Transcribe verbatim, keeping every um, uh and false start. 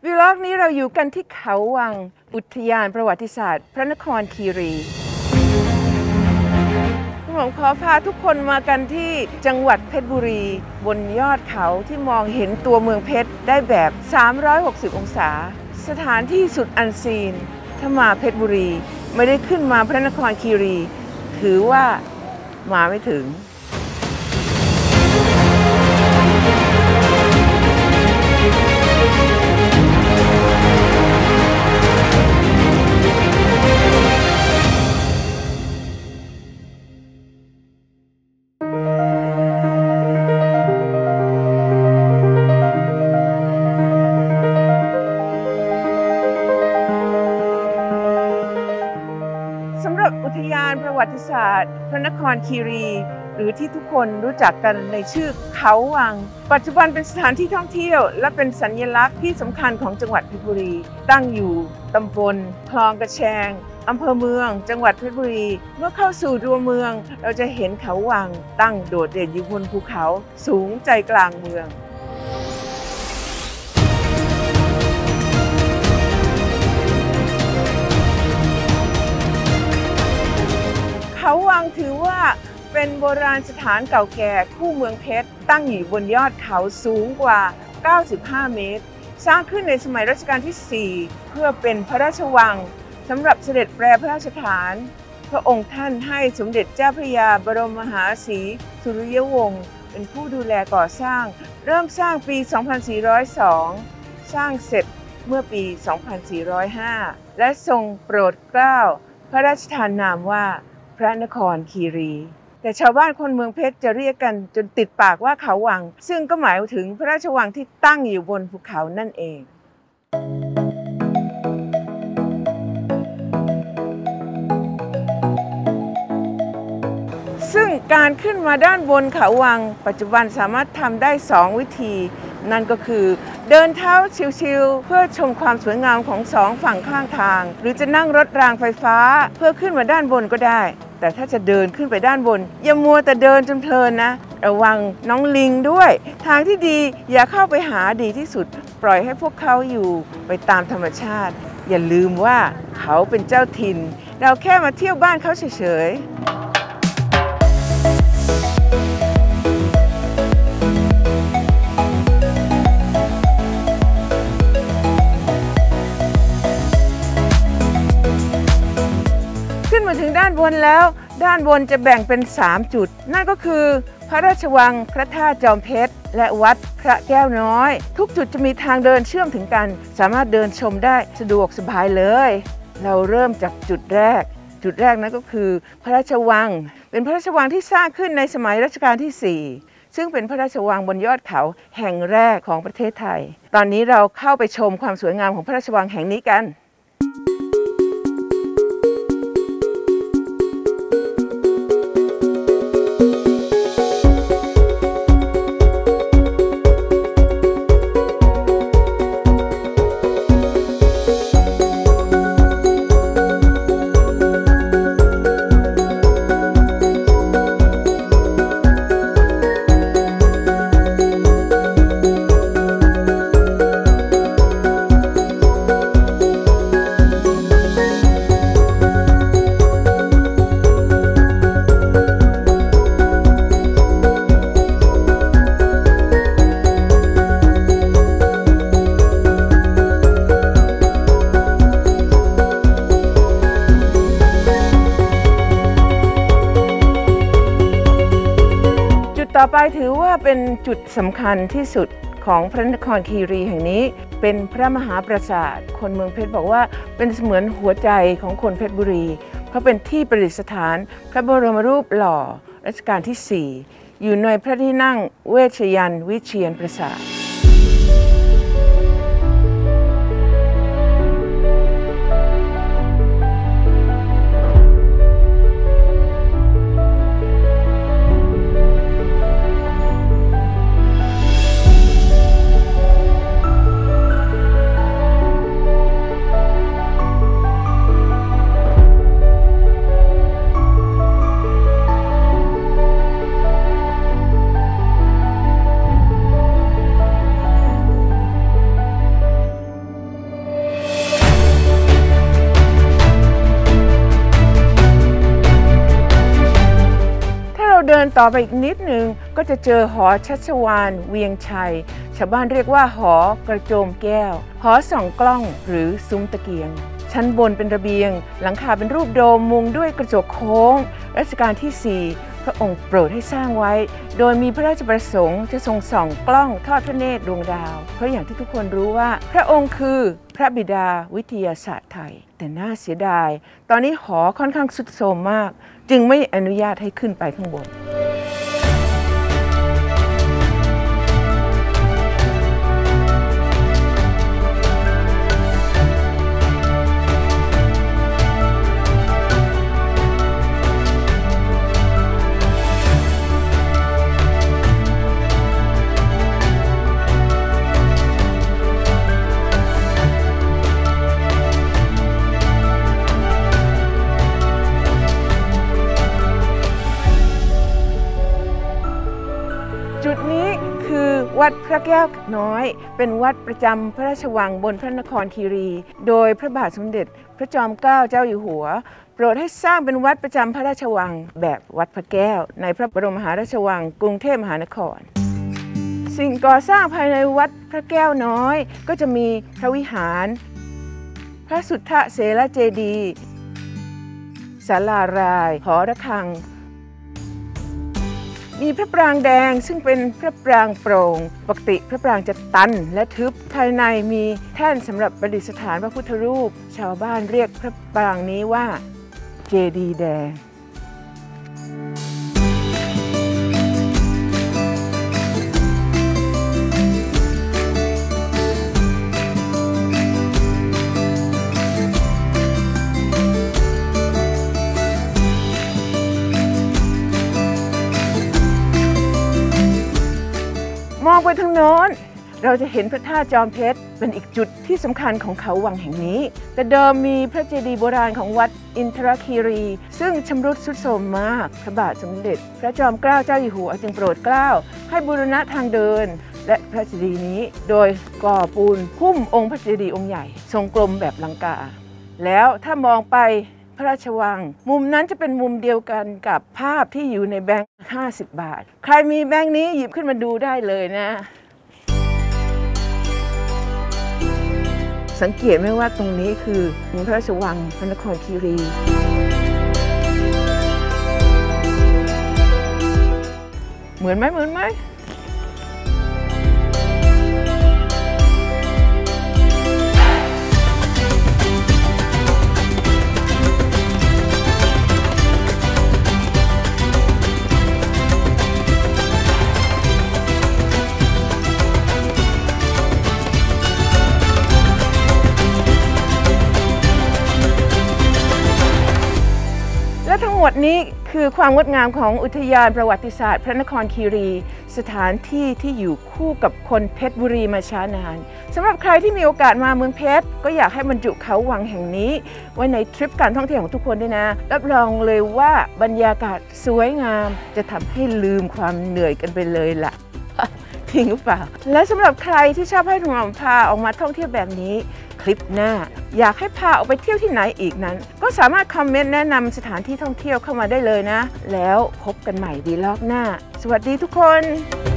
วีล็อกนี้เราอยู่กันที่เขาวังอุทยานประวัติศาสตร์พระนครคีรีผมขอพาทุกคนมากันที่จังหวัดเพชรบุรีบนยอดเขาที่มองเห็นตัวเมืองเพชรได้แบบสามร้อยหกสิบองศาสถานที่สุดอันซีนถ้ามาเพชรบุรีไม่ได้ขึ้นมาพระนครคีรีถือว่ามาไม่ถึงสำหรับอุทยานประวัติศาสตร์พระนครคีรีหรือที่ทุกคนรู้จักกันในชื่อเขาวังปัจจุบันเป็นสถานที่ท่องเที่ยวและเป็นสัญลักษณ์ที่สำคัญของจังหวัดเพชรบุรีตั้งอยู่ตำบลคลองกระแชงอำเภอเมืองจังหวัดเพชรบุรีเมื่อเข้าสู่ตัวเมืองเราจะเห็นเขาวังตั้งโดดเด่นอยู่บนภูเขาสูงใจกลางเมืองเขาวังถือว่าเป็นโบราณสถานเก่าแก่คู่เมืองเพชรตั้งอยู่บนยอดเขาสูงกว่าเก้าสิบห้าเมตรสร้างขึ้นในสมัยรัชกาลที่สี่เพื่อเป็นพระราชวังสำหรับเสด็จแปรพระราชฐานพระองค์ท่านให้สมเด็จเจ้าพระยาบรมมหาศรีสุริยวงศ์เป็นผู้ดูแลก่อสร้างเริ่มสร้างปี สองพันสี่ร้อยสอง สร้างเสร็จเมื่อปี สองพันสี่ร้อยห้า และทรงโปรดเกล้าพระราชทานนามว่าพระนครคีรีแต่ชาวบ้านคนเมืองเพชรจะเรียกกันจนติดปากว่าเขาวังซึ่งก็หมายถึงพระราชวังที่ตั้งอยู่บนภูเขานั่นเองซึ่งการขึ้นมาด้านบนเขาวังปัจจุบันสามารถทำได้สองวิธีนั่นก็คือเดินเท้าชิวๆเพื่อชมความสวยงามของสองฝั่งข้างทางหรือจะนั่งรถรางไฟฟ้าเพื่อขึ้นมาด้านบนก็ได้แต่ถ้าจะเดินขึ้นไปด้านบนอย่ามัวแต่เดินจนเพลินนะระวังน้องลิงด้วยทางที่ดีอย่าเข้าไปหาดีที่สุดปล่อยให้พวกเขาอยู่ไปตามธรรมชาติอย่าลืมว่าเขาเป็นเจ้าถิ่นเราแค่มาเที่ยวบ้านเขาเฉยๆขึ้นมาถึงด้านบนแล้วด้านบนจะแบ่งเป็นสามจุดนั่นก็คือพระราชวังพระธาตุจอมเพชรและวัดพระแก้วน้อยทุกจุดจะมีทางเดินเชื่อมถึงกันสามารถเดินชมได้สะดวกสบายเลยเราเริ่มจากจุดแรกจุดแรกนั่นก็คือพระราชวังเป็นพระราชวังที่สร้างขึ้นในสมัยรัชกาลที่สี่ซึ่งเป็นพระราชวังบนยอดเขาแห่งแรกของประเทศไทยตอนนี้เราเข้าไปชมความสวยงามของพระราชวังแห่งนี้กันต่อไปถือว่าเป็นจุดสำคัญที่สุดของพระนครคีรีแห่งนี้เป็นพระมหาปราสาทคนเมืองเพชรบอกว่าเป็นเสมือนหัวใจของคนเพชรบุรีเพราะเป็นที่ประดิษฐานพระบรมรูปหล่อรัชกาลที่สี่อยู่ในพระที่นั่งเวชยันต์วิเชียรปราสาทต่อไปอีกนิดนึงก็จะเจอหอชัชวาลเวียงชัยชาวบ้านเรียกว่าหอกระโจมแก้วหอส่องกล้องหรือซุ้มตะเกียงชั้นบนเป็นระเบียงหลังคาเป็นรูปโดมมุงด้วยกระจกโค้งรัชกาลที่สี่พระองค์โปรดให้สร้างไว้โดยมีพระราชประสงค์จะทรงส่องกล้องทอดพระเนตรดวงดาวเพราะอย่างที่ทุกคนรู้ว่าพระองค์คือพระบิดาวิทยาศาสตร์ไทยแต่น่าเสียดายตอนนี้หอค่อนข้างทรุดโทรมมากจึงไม่อนุญาตให้ขึ้นไปข้างบนจุดนี้คือวัดพระแก้วน้อยเป็นวัดประจำพระราชวังบนพระนครคีรีโดยพระบาทสมเด็จพระจอมเกล้าเจ้าอยู่หัวโปรดให้สร้างเป็นวัดประจำพระราชวังแบบวัดพระแก้วในพระบรมมหาราชวังกรุงเทพมหานครสิ่งก่อสร้างภายในวัดพระแก้วน้อยก็จะมีพระวิหารพระสุทธเสลเจดีย์ศาลารายหอระฆังมีพระปรางแดงซึ่งเป็นพระปรางโปร่งปกติพระปรางจะตันและทึบภายในมีแท่นสำหรับประดิษฐานพระพุทธรูปชาวบ้านเรียกพระปรางนี้ว่าเจดีย์แดงมองไปทางโน้นเราจะเห็นพระธาตุจอมเพชรเป็นอีกจุดที่สำคัญของเขาวังแห่งนี้แต่เดิมมีพระเจดีย์โบราณของวัดอินทรคีรีซึ่งชำรุดทรุดโทรมมากพระบาทสมเด็จพระจอมเกล้าเจ้าอยู่หัวจึงโปรดเกล้าให้บูรณะทางเดินและพระเจดีย์นี้โดยก่อปูนหุ้มองค์พระเจดีย์องค์ใหญ่ทรงกลมแบบลังกาแล้วถ้ามองไปพระราชวังมุมนั้นจะเป็นมุมเดียวกันกับภาพที่อยู่ในแบงค์ห้าสิบบาทใครมีแบงค์นี้หยิบขึ้นมาดูได้เลยนะสังเกตไหมว่าตรงนี้คือพระราชวังพระนครคีรีเหมือนไหมเหมือนไหมและทั้งหมดนี้คือความงดงามของอุทยานประวัติศาสตร์พระนครคีรีสถานที่ที่อยู่คู่กับคนเพชรบุรีมาช้านานสำหรับใครที่มีโอกาสมาเมืองเพชรก็อยากให้บรรจุเขาวังแห่งนี้ไว้ในทริปการท่องเที่ยวของทุกคนด้วยนะรับรองเลยว่าบรรยากาศสวยงามจะทำให้ลืมความเหนื่อยกันไปเลยล่ะจริงหรือเปล่าและสำหรับใครที่ชอบให้หนุ่มพาออกมาท่องเที่ยวแบบนี้คลิปหน้าอยากให้พาออกไปเที่ยวที่ไหนอีกนั้นก็สามารถคอมเมนต์แนะนำสถานที่ท่องเที่ยวเข้ามาได้เลยนะแล้วพบกันใหม่วีล็อกหน้าสวัสดีทุกคน